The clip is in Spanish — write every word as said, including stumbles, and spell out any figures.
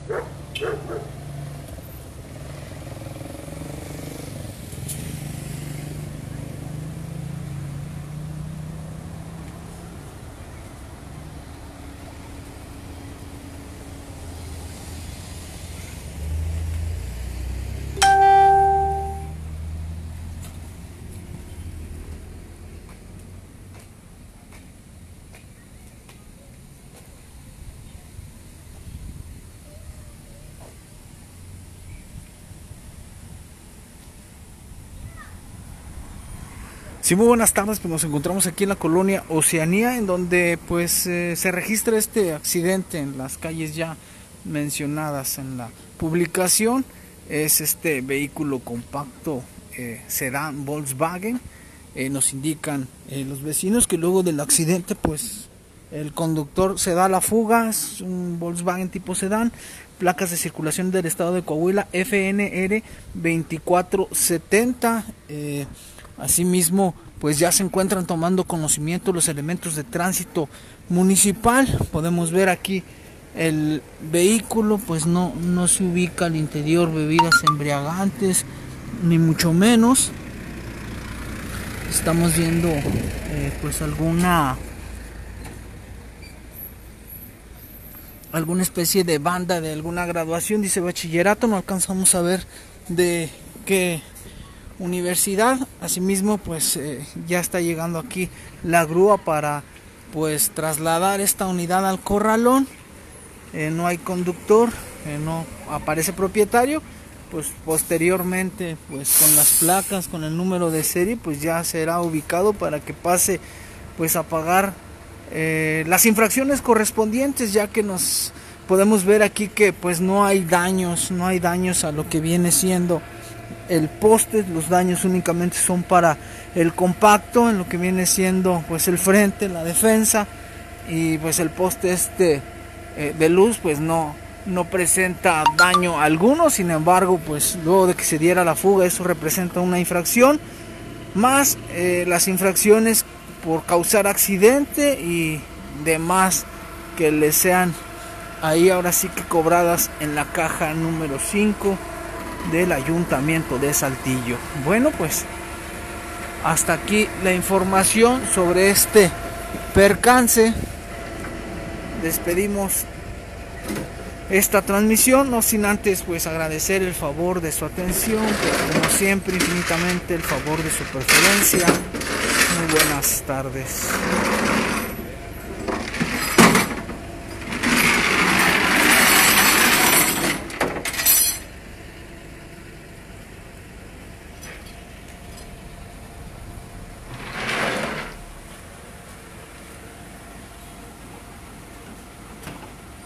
Sí, muy buenas tardes, pues nos encontramos aquí en la colonia Oceanía, en donde pues eh, se registra este accidente en las calles ya mencionadas en la publicación. Es este vehículo compacto eh, sedán Volkswagen. Eh, nos indican eh, los vecinos que luego del accidente pues el conductor se da a la fuga. Es un Volkswagen tipo sedán, placas de circulación del estado de Coahuila, F N R veinticuatro setenta. eh, Asimismo, pues ya se encuentran tomando conocimiento los elementos de tránsito municipal. Podemos ver aquí el vehículo, pues no, no se ubica al interior bebidas embriagantes, ni mucho menos. Estamos viendo eh, pues alguna alguna especie de banda de alguna graduación, dice bachillerato, no alcanzamos a ver de qué universidad. Asimismo pues eh, ya está llegando aquí la grúa para pues trasladar esta unidad al corralón. Eh, no hay conductor, eh, no aparece propietario. Pues posteriormente pues con las placas, con el número de serie, pues ya será ubicado para que pase pues a pagar eh, las infracciones correspondientes, ya que nos podemos ver aquí que pues no hay daños, no hay daños a lo que viene siendo el poste. Los daños únicamente son para el compacto, en lo que viene siendo pues el frente, la defensa, y pues el poste este eh, de luz pues no, no presenta daño alguno. Sin embargo, pues luego de que se diera la fuga, eso representa una infracción, más eh, las infracciones por causar accidente y demás que le sean ahí ahora sí que cobradas en la caja número cinco del Ayuntamiento de Saltillo. Bueno, pues hasta aquí la información sobre este percance. Despedimos esta transmisión, no sin antes pues agradecer el favor de su atención, pero como siempre infinitamente el favor de su preferencia. Muy buenas tardes.